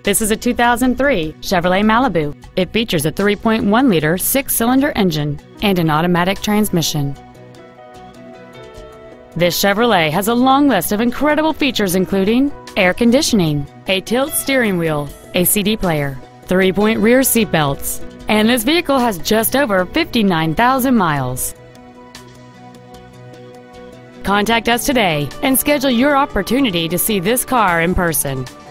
This is a 2003 Chevrolet Malibu. It features a 3.1-liter six-cylinder engine and an automatic transmission. This Chevrolet has a long list of incredible features including air conditioning, a tilt steering wheel, a CD player, 3-point rear seat belts, and this vehicle has just over 59,000 miles. Contact us today and schedule your opportunity to see this car in person.